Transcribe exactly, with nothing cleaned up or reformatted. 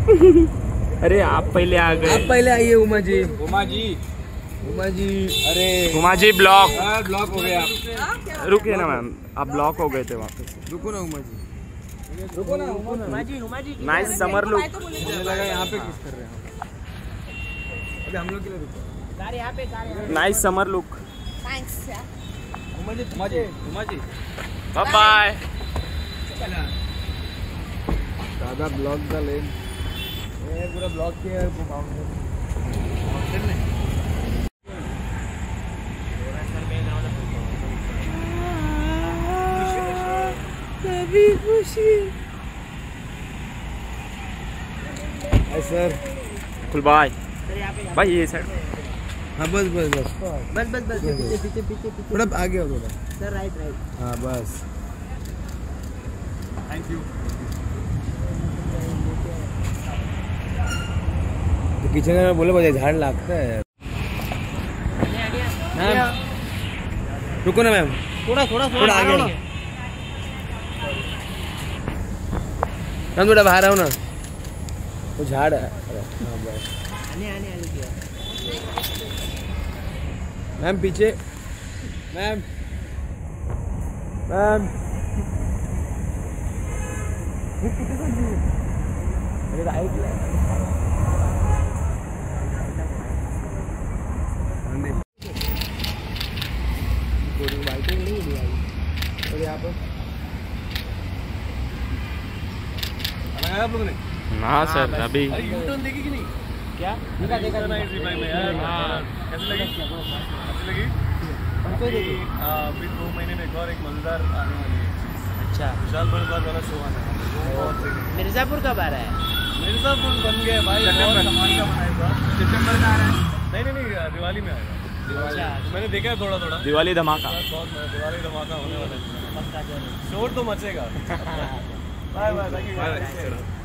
अरे आप पहले आ गए। आप पहले आइए उमा जी। उमा जी उमा जी अरे उमा जी ब्लॉक ब्लॉक हो गया। रुकिए ना मैम, आप ब्लॉक हो गए थे वहाँ पे। रुको ना उमा जी, रुको ना Uma ji. Uma ji nice summer look. मुझे लगा यहाँ पे किस कर रहे हैं। अभी हम लोग के लिए रुको। कार यहाँ पे, कार यहाँ पे। Nice summer look. थैंक्स यार। Uma ji Uma ji Uma ji bye bye. दादा ब्लॉक का लेन ये पूरा ब्लॉक किया है माउंटेन। कभी खुशी सर। कुल बाय भाई ये साइड। हाँ बस बस बस बस बस बस पीछे पीछे पीछे पीछे थोड़ा आगे हो थोड़ा। Sir right right. हाँ बस थैंक यू। तो किचन में बोले बजाय झाड़ लगता है। मैम रुको ना मैम, थोड़ा थोड़ा थोड़ा आगे मैम, थोड़ा बाहर आओ ना। वो झाड़ है। हाँ बस आने आने आने दिया। मैम पीछे। मैम मैम राइट बाइकिंग नहीं दिया और यहाँ पर आप लोग ने ना सर अभी यूटर्न देखी कि नहीं? क्या देखा देखा कैसे लगी? अच्छी लगी? अभी अभी दो महीने में एक और एक मजेदार आने वाली है। अच्छा विशाल भारद्वाज वाला शो आना है। बहुत सही। मिर्जापुर कब आ रहा है? मिर्जापुर बन गया भाई। सितंबर का बनाएगा। सितंबर का आ रहा है। नहीं नहीं नहीं दिवाली में आएगा। अच्छा मैंने देखा है थोड़ा थोड़ा। दिवाली धमाका। बहुत दिवाली धमाका होने वाला है। शोर तो मचेगा। Bye bye.